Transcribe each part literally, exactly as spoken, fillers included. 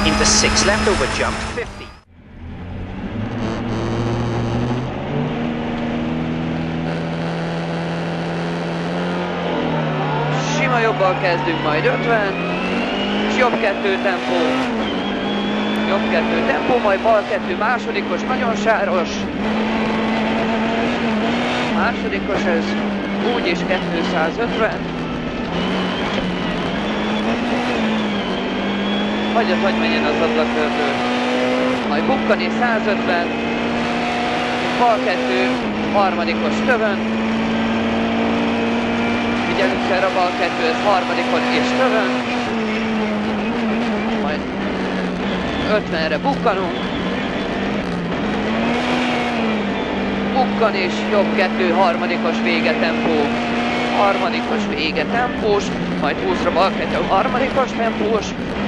Into six left over jump fifty. Sima jobbal kezdünk, majd ötven, és jobb kettő tempó. Jobb kettő tempó, majd bal kettő másodikos, nagyon sáros. Másodikos ez, úgyis kétszázötven. Hagyjad, hogy menjen az ablakkörből. Majd bukkani százötven. Bal kettő, harmadikos tövön. Figyelünk erre a bal kettő, ez harmadikon és tövön. Majd ötvenre bukkanunk. Bukkan és jobb kettő, harmadikos vége tempó. Harmadikos vége tempós, majd húszra bal kettő, harmadikos tempós.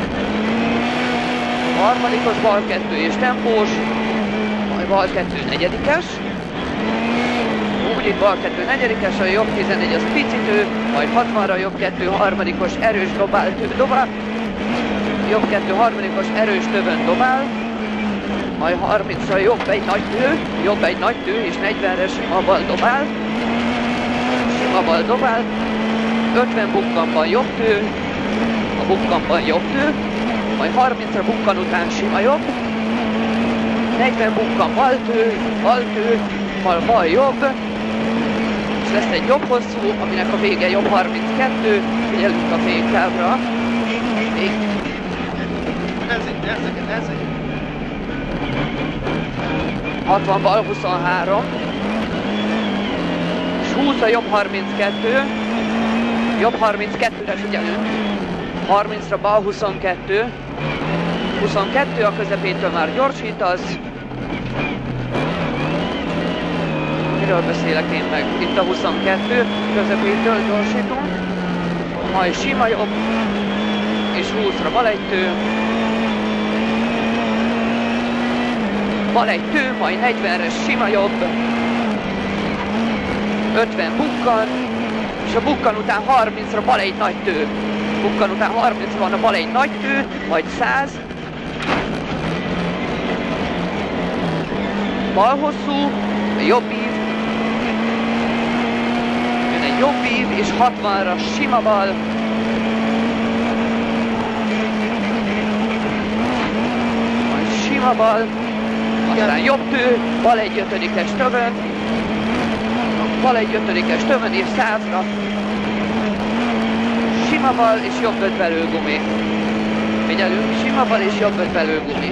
Harmadikos bal kettő és tempós, majd bal kettő negyedikes. Úgy itt bal kettő negyedikes, a jobb tizenegy az picitő, majd hatvanra jobb kettő harmadikos erős dobál, tő, dobál. Jobb kettő harmadikos erős tövön dobál. Majd harmincra jobb egy nagy tő, jobb egy nagy tő és negyvenre sima bal dobál. Sima bal dobál. ötven bukkanban jobb tő, a bukkanban jobb tő. Majd harmincra bukkan után sima jobb, negyven bukkan bal tő, bal tő, bal bal jobb, és lesz egy jobb hosszú, aminek a vége jobb harminckettő, figyelünk a féktávra. Még. hatvan bal huszonhárom, és húsz a jobb harminckettő, jobb harminckettőre figyelünk, harmincra bal huszonkettő, huszonkettő a közepétől már gyorsítasz. Miről beszélek én meg? Itt a huszonkettő, közepétől gyorsítunk. Majd sima jobb, és húszra bal egy tő. Bal egy tő, majd negyvenre sima jobb. ötven bukkan, és a bukkan után harmincra bal egy nagy tő. Bukkan után harmincra van a bal egy nagy tő, majd száz. Bal hosszú, jobb ív. Jön egy jobb ív, és hatvanra sima bal. Majd sima bal. Aztán jobb tő, bal egy ötödikes tövön. Bal egy ötödikes tövön, és százra. Sima bal és jobb öt belőgumi. Figyelünk, sima bal és jobb öt belőgumi.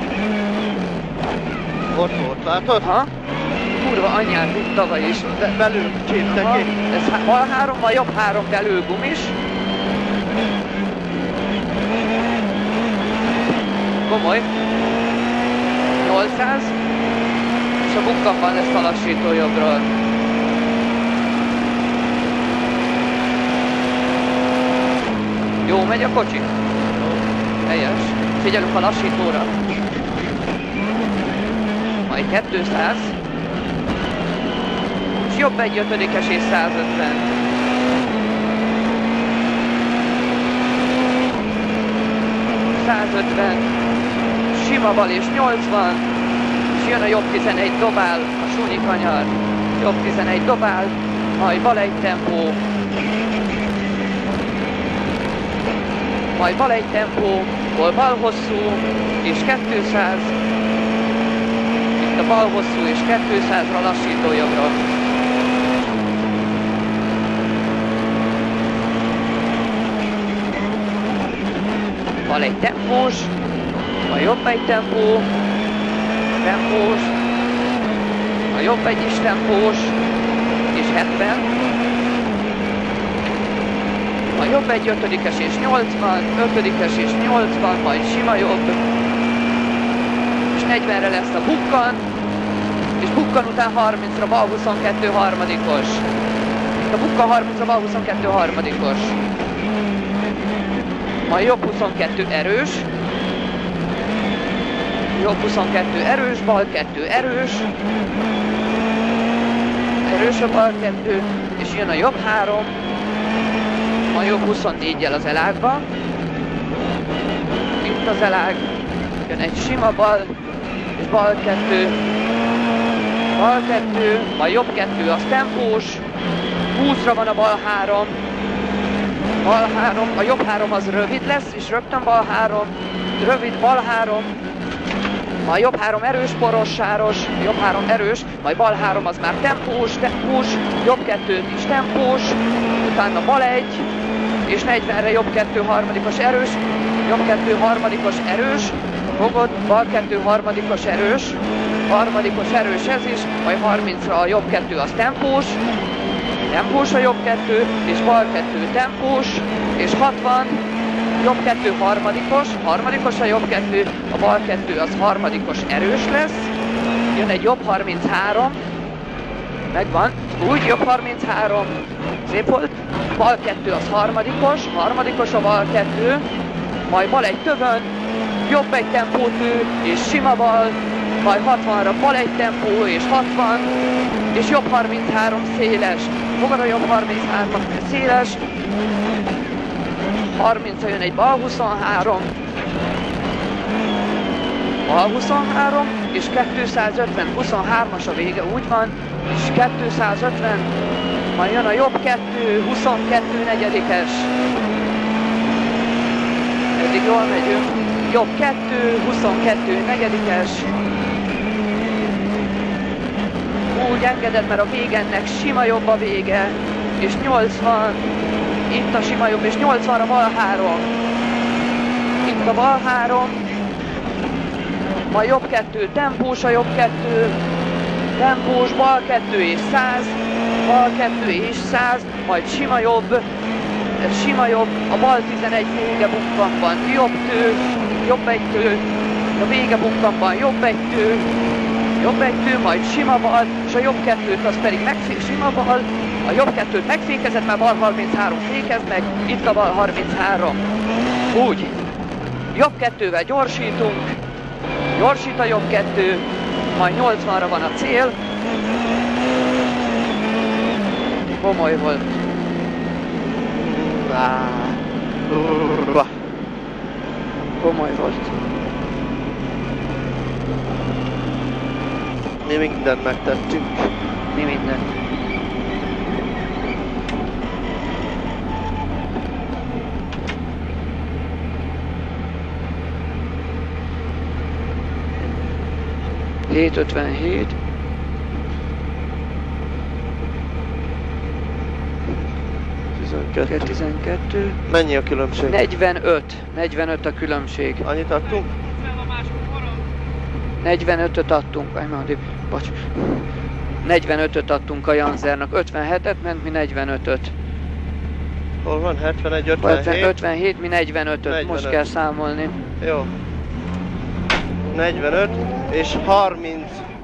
Ott volt, látod? Ha? Kurva anyját, mint tavaly is. Be belül csípte ki. Ez bal három, vagy jobb három belőgumis. Komoly. nyolcszáz. És a bukkanban lesz a lassító jobbról. Jó megy a kocsi? Helyes. Figyelünk a lassítóra. Majd kétszáz. És jobb egy ötödikes és százötven. százötven. Sima bal és nyolcvan. És jön a jobb tizenegy dobál, a súnyi kanyar. Jobb tizenegy dobál, majd bal egy tempó. Majd bal egy tempó, hol bal hosszú, és kétszáz. Itt a bal hosszú, és kétszázra lassító jobbra. Bal egy tempós, a jobb egy tempó, tempós, a jobb egy is tempós, és hetven. A jobb egy ötödikes és nyolcvan, ötödikes és nyolcvan, majd sima jobb. És negyvenre lesz a bukkan, és bukkan után harmincra bal huszonkettő harmadikos. A bukkan harmincra bal huszonkettő harmadikos. Majd jobb huszonkettő erős. Jobb huszonkettő erős, bal kettő erős. Erős a bal kettő, és jön a jobb három. A jobb huszonnégyel az elágba. Itt itt az elág, jön egy sima bal, és bal kettő, bal kettő, majd jobb kettő, az tempós, húszra van a bal három, bal három, a jobb három az rövid lesz, és rögtön bal három, rövid bal három, majd jobb három erős, poros, sáros, jobb három erős, majd bal három az már tempós, tempós, jobb kettő is tempós, utána bal egy, és negyvenre jobb kettő harmadikos erős, jobb kettő harmadikos erős, fogod, bal kettő harmadikos erős, harmadikos erős ez is, majd harmincra a jobb kettő az tempós, tempós a jobb kettő, és bal kettő tempós, és hatvan, jobb kettő harmadikos, harmadikos a jobb kettő, a bal kettő az harmadikos erős lesz, jön egy jobb harminchárom, megvan, úgy jobb harminchárom, szép volt, bal kettő az harmadikos, harmadikos a bal kettő, majd bal egy tövön, jobb egy tempótű és sima bal, majd hatvanra bal egy tempó és hatvan, és jobb harminchárom széles, fogad a jobb harminchárom széles, harmincra jön egy bal huszonhárom, bal huszonhárom, és kétszázötven, huszonhármas a vége, úgy van, és kétszázötven, majd jön a jobb kettő, huszonkettő negyedikes, eddig jól megyünk, jobb kettő, huszonkettő negyedikes, úgy engeded, mert a végennek sima jobb a vége, és nyolcvan, itt a sima jobb, és nyolcvanra bal három, itt a bal három, majd jobb kettő, tempós a jobb kettő, tempós, bal kettő és száz, bal kettő és száz, majd sima jobb, sima jobb, a bal tizenegy vége bukkanban, jobb tő, jobb egy tő, a vége bukkanban jobb egy tő, jobb egy tő, majd sima bal, és a jobb kettőt az pedig megfék, sima bal, a jobb kettőt megfékezett, mert bal harminchárom fékez meg, itt a bal harminchárom. Úgy, jobb kettővel gyorsítunk, gyorsít a jobb kettő, majd nyolcvanra van a cél. Komoly volt. Komoly volt. Mi mindent megtettünk. Mi mindent. hét ötvenhét. tizenkettő. tizenkettő. Mennyi a különbség? negyvenöt. negyvenöt a különbség. Annyit adtunk? negyvenötöt adtunk, aj már, bocs. negyvenötöt adtunk a Janzernak, ötvenhetet ment, mi negyvenötöt. Hol van? hetvenegy, ötvenhét? ötvenhét, mi negyvenötöt, negyvenöt. most kell számolni. Jó. negyvenöt és harminc